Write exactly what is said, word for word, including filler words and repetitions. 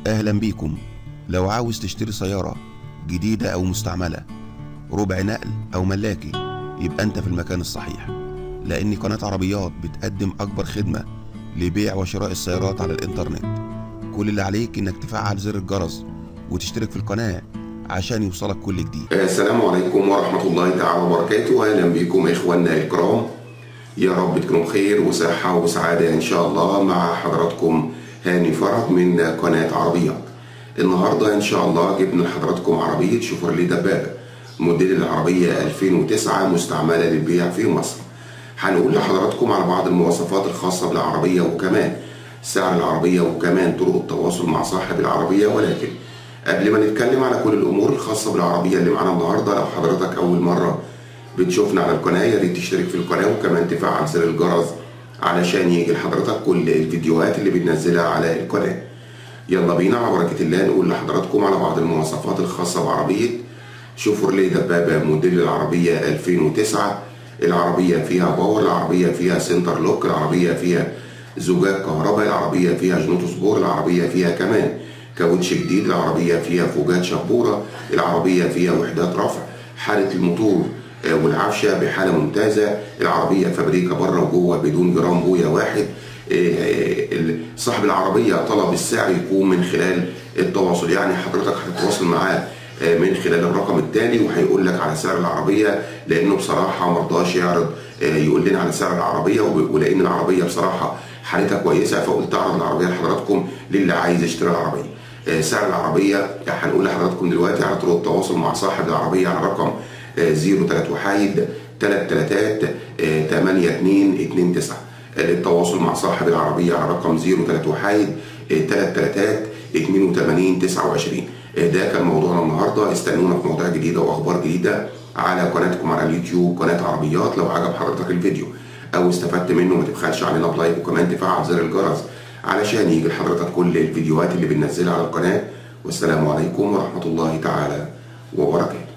أهلا بيكم. لو عاوز تشتري سيارة جديدة أو مستعملة، ربع نقل أو ملاكي، يبقى أنت في المكان الصحيح، لأن قناة عربيات بتقدم أكبر خدمة لبيع وشراء السيارات على الإنترنت. كل اللي عليك إنك تفعل زر الجرس وتشترك في القناة عشان يوصلك كل جديد. السلام عليكم ورحمة الله تعالى وبركاته. أهلا بكم إخواننا الكرام، يا رب تكونوا بخير وصحة وسعادة إن شاء الله. مع حضراتكم هاني فرج من قناة عربيات. النهاردة إن شاء الله جبنا لحضراتكم عربية شيفروليه دبابة موديل العربية ألفين وتسعة مستعملة للبيع في مصر. هنقول لحضراتكم على بعض المواصفات الخاصة بالعربية وكمان سعر العربية وكمان طرق التواصل مع صاحب العربية. ولكن قبل ما نتكلم على كل الأمور الخاصة بالعربية اللي معانا النهاردة، لو حضرتك أول مرة بتشوفنا على القناة يا ريت تشترك في القناة وكمان تفعل زر الجرس علشان يجي لحضرتك كل الفيديوهات اللي بننزلها على القناة. يلا بينا على بركة الله نقول لحضراتكم على بعض المواصفات الخاصة بعربية شيفروليه دبابة موديل العربية ألفين وتسعة. العربية فيها باور، العربية فيها سنتر لوك، العربية فيها زجاج كهرباء، العربية فيها جنوط سبور، العربية فيها كمان كاوتش جديد، العربية فيها فوجات شبورة، العربية فيها وحدات رفع، حالة الموتور والعفشة بحالة ممتازة، العربية فابريكا بره وجوه بدون جرام بويا واحد. صاحب العربية طلب السعر يكون من خلال التواصل، يعني حضرتك هتتواصل معاه من خلال الرقم التالي وهيقول لك على سعر العربية، لأنه بصراحة مرضاش يعرض يقول لنا على سعر العربية، ولأن العربية بصراحة حالتها كويسة فقلت أعرض العربية لحضراتكم للي عايز يشتري العربية. سعر العربية هنقول لحضراتكم دلوقتي على طرق التواصل مع صاحب العربية على رقم صفر تلاتة وحيد تلات تلاتات تمانية اتنين اتنين تسعة. للتواصل مع صاحب العربية على رقم صفر تلاتة وحيد تلات تلاتات اتنين وتمانين تسعة وعشرين. ده كان موضوعنا النهارده، استنونا في مواضيع جديدة وأخبار جديدة على قناتكم على اليوتيوب قناة عربيات. لو عجب حضرتك الفيديو أو استفدت منه ما تبخلش علينا بلايك وكمان تفعل زر الجرس علشان يجي لحضرتك كل الفيديوهات اللي بننزلها على القناة. والسلام عليكم ورحمة الله تعالى وبركاته.